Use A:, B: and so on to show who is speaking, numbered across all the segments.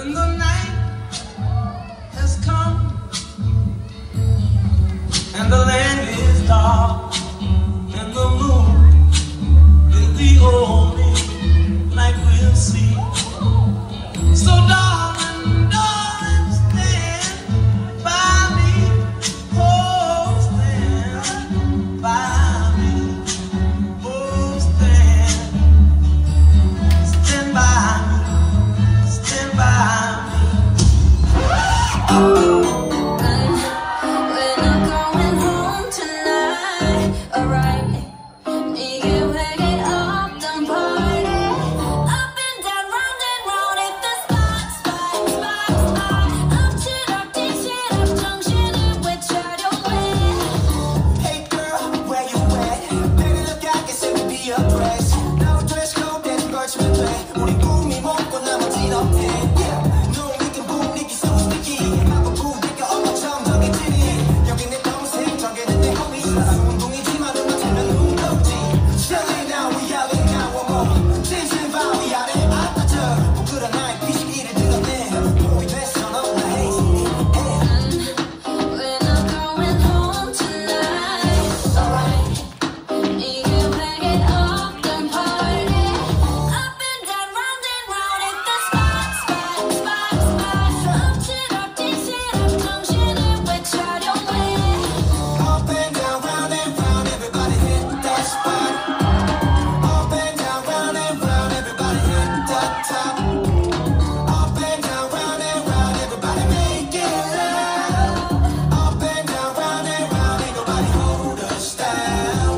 A: When the night has come and the land is dark and the moon is the only light we'll see. So darling, darling, stand by me. Oh, stand by me. Oh, stand by me. Stand by me.
B: We're not going home tonight, alright? 네게 회개 없던 party. Up and down, round and round at the spot, spot, spot, spot. 엎치락 뒤치락 정신을 외쳐려해.
C: Hey girl, where you at? Baby look, I can see we be oppressed. No dress code, that's 걸치면 돼. 우리 꿈이 먹고 나머진 없대. Yeah, no we can boom, 니기 so sticky. 나도 부대껴 엄마처럼 저기지니. 여기 내 동생, 저기는 내 homie. 운동이지만 음악 틀면 눈동지. Chilling now, we yelling now, one more. 진심 밤이 아래 아파져. 부끄러운 나의 비시기를 들었네. 보이 됐어, 너 나 hazy.
B: We're not going home tonight, alright? 네게 회개 없던 party. Up and down, round and round at the spot, spot, spot, spot. 엎치락 뒤치락 정신을 외쳐려해.
C: Up and down, round and round, everybody hit that spot. Up and down, round and round, everybody hit that top. Up and down, round and round, everybody make it loud. Up and down, round and round, ain't nobody hold us down.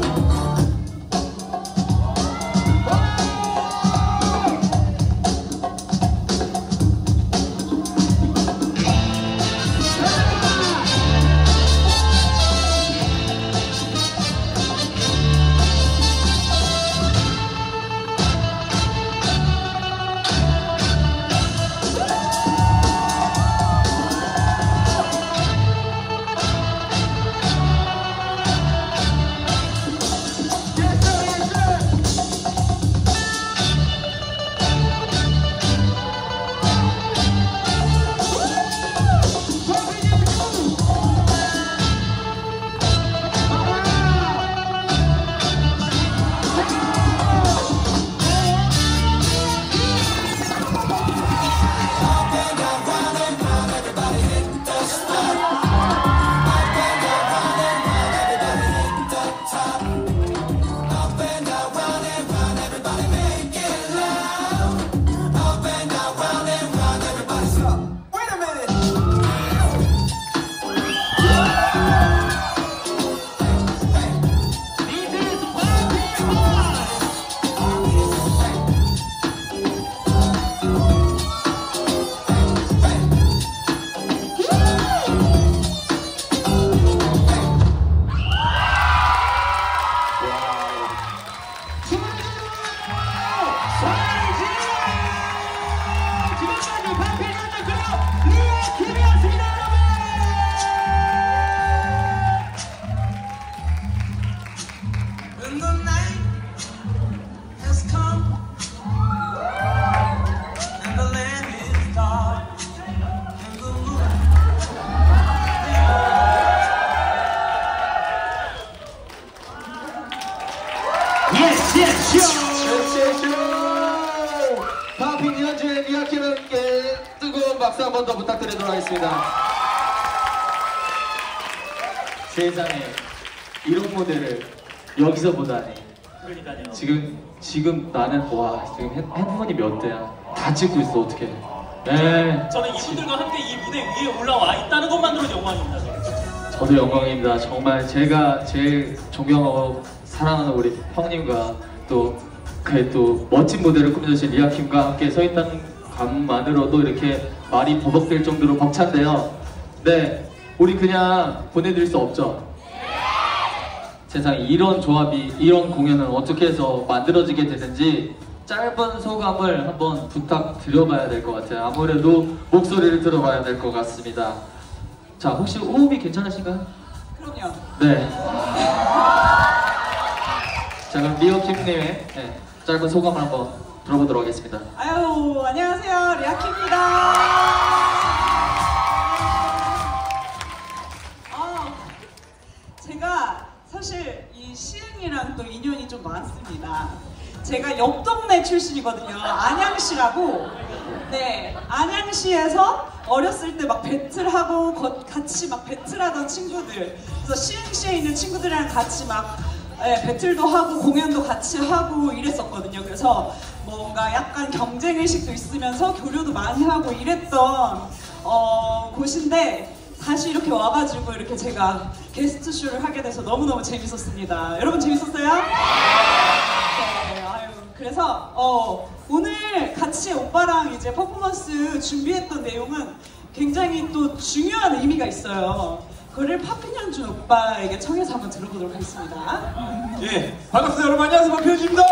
C: Up and down, round and round, everybody hit the spot. Up and down, round and round, everybody hit the top. Up and down, round and round, everybody make it loud. Up and down, round and round, everybody stop. Wait a minute.
A: When the night has come and the land is dark and the moon
D: Yes, yes, 쇼! 파핀 연주의 리아킴께 뜨거운 박수 한 번 더 부탁드리도록 하겠습니다. 세상에 이런 무대를 여기서 보다니.
E: 그러니까요.
D: 지금 나는 와 지금 핸드폰이 몇 대야? 다 찍고 있어 어떡해. 네.
E: 저는 이분들과 함께 이 무대 위에 올라와 있다는 것만으로도 영광입니다.
D: 저도 영광입니다. 정말 제가 제일 존경하고 사랑하는 우리 형님과 또 멋진 무대를 꾸며주신 리아킴과 함께 서 있다는 것만으로도 이렇게 말이 버벅될 정도로 벅찬데요. 네, 우리 그냥 보내드릴 수 없죠. 세상에 이런 조합이, 이런 공연은 어떻게 해서 만들어지게 되는지 짧은 소감을 한번 부탁드려봐야 될 것 같아요. 아무래도 목소리를 들어봐야 될 것 같습니다. 자, 혹시 호흡이 괜찮으신가요?
F: 그럼요.
D: 네. 자, 그럼 리아킴님의 짧은 소감을 한번 들어보도록 하겠습니다.
F: 아유, 안녕하세요. 리아킴입니다. 출신이거든요. 안양시라고. 네, 안양시에서 어렸을 때 막 배틀하고 같이 막 배틀하던 친구들. 그래서 시흥시에 있는 친구들이랑 같이 막 배틀도 하고 공연도 같이 하고 이랬었거든요. 그래서 뭔가 약간 경쟁의식도 있으면서 교류도 많이 하고 이랬던 곳인데 다시 이렇게 와가지고 이렇게 제가 게스트 쇼를 하게 돼서 너무너무 재밌었습니다. 여러분 재밌었어요? 네, 아유, 그래서 오늘 같이 오빠랑 이제 퍼포먼스 준비했던 내용은 굉장히 또 중요한 의미가 있어요. 그거를 파피년준 오빠에게 청해서 한번 들어보도록 하겠습니다.
G: 예, 반갑습니다 여러분. 안녕하세요, 박현준입니다.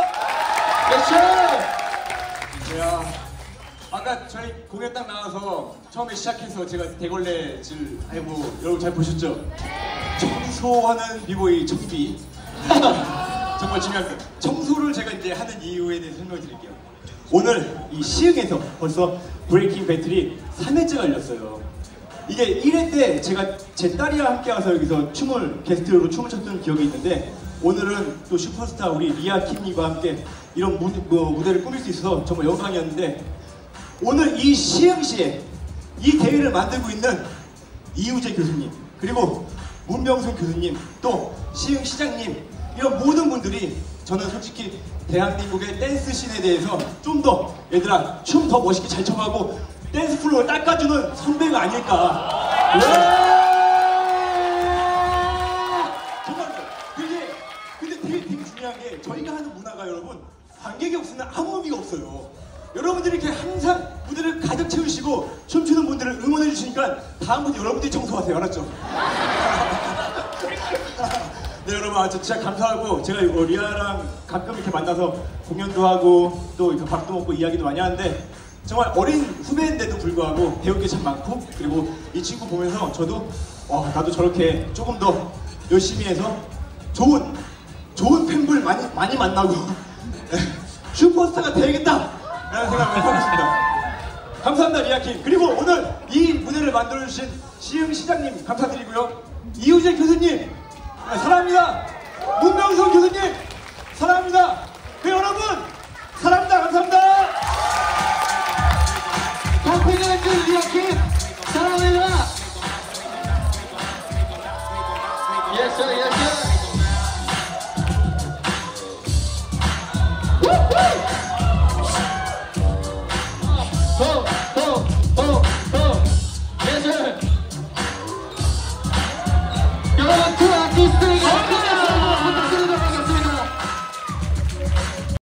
G: 야, 아까 저희 공연 딱 나와서 처음에 시작해서 제가 대걸레질 하고 여러분 잘 보셨죠? 청소하는 비보이 청비. 정말 중요한 거. 청소를 제가 이제 하는 이유에 대해서 설명을 드릴게요. 오늘 이 시흥에서 벌써 브레이킹 배틀이 3회째가 열렸어요. 이게 1회 때 제가 제 딸이랑 함께 와서 여기서 게스트로 춤을 췄던 기억이 있는데, 오늘은 또 슈퍼스타 우리 리아 킴님과 함께 이런 무대를 꾸밀 수 있어서 정말 영광이었는데, 오늘 이 시흥시에 이 대회를 만들고 있는 이우재 교수님, 그리고 문명순 교수님, 또 시흥시장님, 이런 모든 분들이 저는 솔직히 대한민국의 댄스 씬에 대해서 좀 더 얘들아 춤 더 멋있게 잘 춰가고 댄스 플로어를 닦아주는 선배가 아닐까. 정말 근데 되게 중요한 게, 저희가 하는 문화가 여러분 관객이 없으면 아무 의미가 없어요. 여러분들이 이렇게 항상 무대를 가득 채우시고 춤추는 분들을 응원해 주시니까 다음부터 여러분들이 청소하세요. 알았죠? 네, 여러분 진짜 감사하고, 제가 리아랑 가끔 이렇게 만나서 공연도 하고 또 이렇게 밥도 먹고 이야기도 많이 하는데, 정말 어린 후배인데도 불구하고 배울 게 참 많고, 그리고 이 친구 보면서 저도 나도 저렇게 조금 더 열심히 해서 좋은 팬들 많이 만나고 슈퍼스타가 되야겠다 라는 생각을 하고 있습니다. 감사합니다 리아킴. 그리고 오늘 이 무대를 만들어주신 시흥시장님 감사드리고요, 이우재 교수님 사랑합니다. 문명선 교수님 사랑합니다. 네, 여러분 사랑합니다. 감사합니다.
H: 박팽현준 리아킴 사랑합니다.
D: Yes sir, yes